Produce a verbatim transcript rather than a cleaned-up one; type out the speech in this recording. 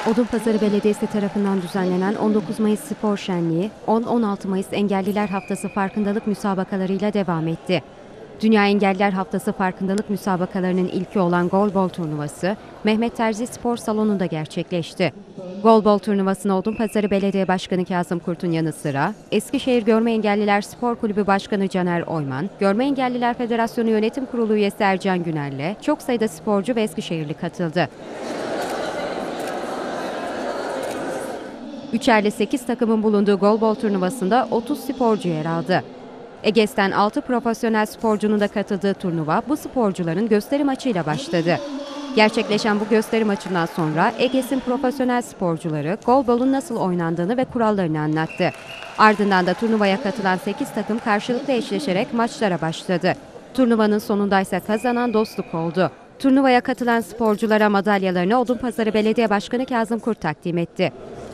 Odunpazarı Belediyesi tarafından düzenlenen on dokuz Mayıs Spor Şenliği, on on altı Mayıs Engelliler Haftası farkındalık müsabakalarıyla devam etti. Dünya Engelliler Haftası farkındalık müsabakalarının ilki olan Golbol turnuvası, Mehmet Terzi Spor Salonu'nda gerçekleşti. Golbol turnuvasına Odunpazarı Belediye Başkanı Kazım Kurt'un yanı sıra, Eskişehir Görme Engelliler Spor Kulübü Başkanı Caner Oyman, Görme Engelliler Federasyonu Yönetim Kurulu üyesi Ercan Güner'le çok sayıda sporcu ve Eskişehirli katıldı. Üçerli sekiz takımın bulunduğu golbol turnuvasında otuz sporcu yer aldı. Eges'ten altı profesyonel sporcunun da katıldığı turnuva bu sporcuların gösteri maçıyla başladı. Gerçekleşen bu gösteri maçından sonra Eges'in profesyonel sporcuları golbolun nasıl oynandığını ve kurallarını anlattı. Ardından da turnuvaya katılan sekiz takım karşılıklı eşleşerek maçlara başladı. Turnuvanın sonundaysa kazanan dostluk oldu. Turnuvaya katılan sporculara madalyalarını Odunpazarı Belediye Başkanı Kazım Kurt takdim etti.